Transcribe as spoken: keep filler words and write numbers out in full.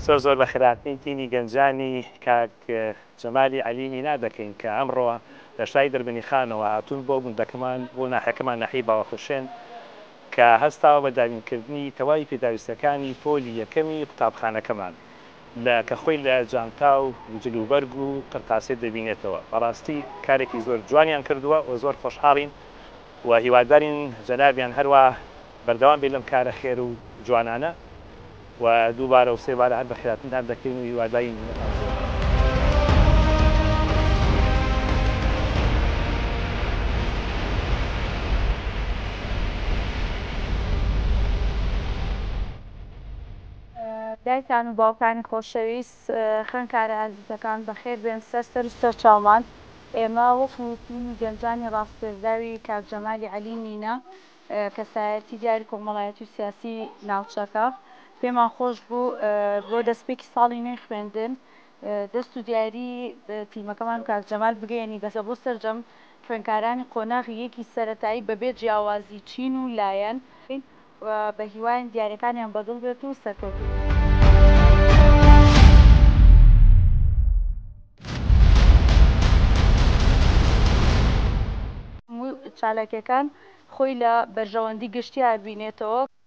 زۆر زۆر بە خراپترین تیمی گەنجانی کاک جەمالی عەلی نینا دەکەین کە ئەمڕۆ لە شای دەربەنی خانەوە هاتوون بۆ گوندەکەمان بۆ ناحیەکەمان ناحیەی باوەخوشێن کە هەستاوە بە دابینکردنی تەواوی پێداویستەکانی پۆلی یەکەمی قوتابخانەکەمان لە کە خۆی لە جانتا و جلوبەرگ و قرتاسێ دەبینێتەوە. بەڕاستی کارێکی زۆر جوانیان کردووە و زۆر خۆشحاڵین و هیوادارین جەنابیان هەروە بەردەوام بێت لەم کارە خێر و جوانانە و دووبارە و سێبارە هەر بە خێراتنتان دەکەین و هیوادارین دایکان و باوکانی خۆشەویست، خوێندکارە ئازیزەکان بەخێر بێن سەر سەر چاومان. ئێمە وەکو تیمی گەنجانی ڕاستپێردراوی کاک جەمالی عەلی نینا کەسایەتی دیاری کۆمەڵایەتی و سیاسی ناوچەکە پێمان خۆش بوو بۆ دەستپێکی ساڵی نوێی خوێندن دەست و دیاری تیمەکەمان کاک جەمال بگەیەنی بەسە بۆ سەرجەم خوێندکارانی قۆناغی یەکی سەرەتایی بەبێ جیاوازی چین و لایەن و بە هیوایان دیاریەکانیان بەدڵ بێت و سەرکەوتوو چالاکیەکان خۆی لە بەرژەوەندی گشتیان بینێتەوە.